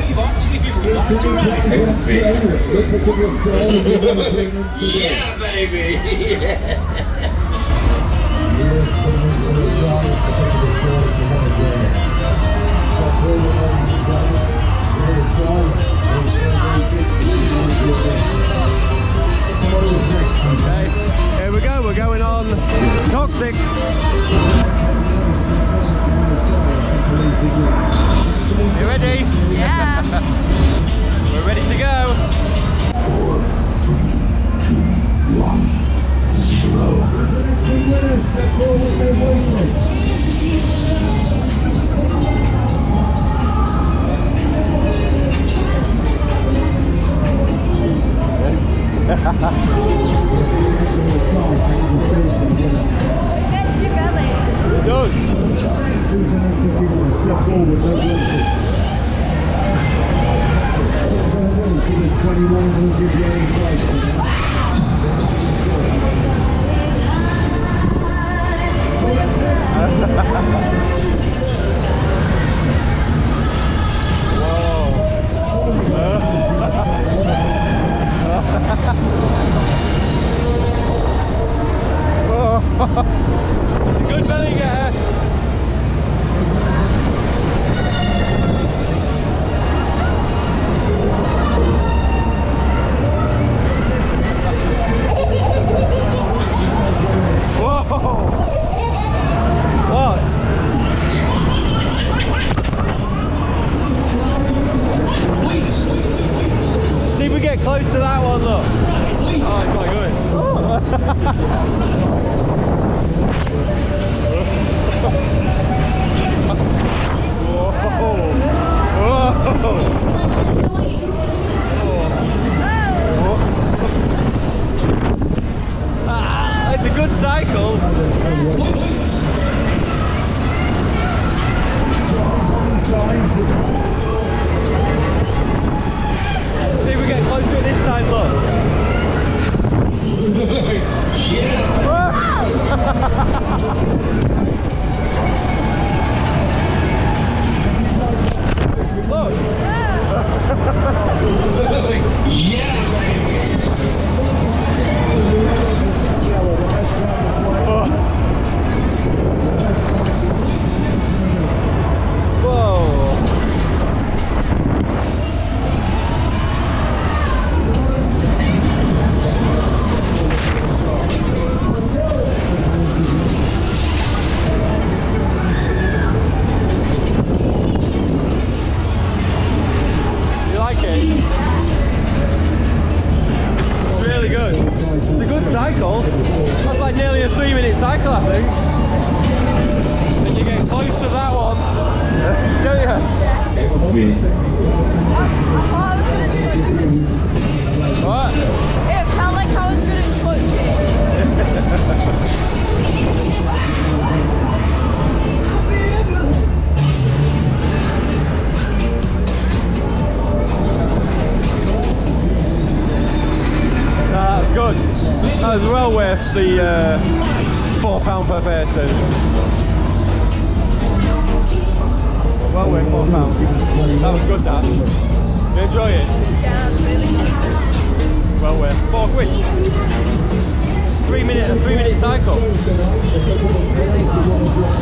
Ask if you would like to ride. Yeah, baby. Okay, here we go, we're going on Toxic. You ready? Yeah. We're ready to go. 4, 2, 1, slow. Get your belly. It does. Good belly getter. What? See if we get close to that one, look. Oh, it's quite good. It's a good cycle. See if we get close to it this time, look. Look. Cycle. That's like nearly a 3-minute cycle, I think. And you get close to that one, don't you? What? It felt like I was going to touch That's good. That was well worth the £4 per person. Well worth £4. That was good, that. You enjoy it? Yeah, it's really good. Well worth £4. 3 minute cycle.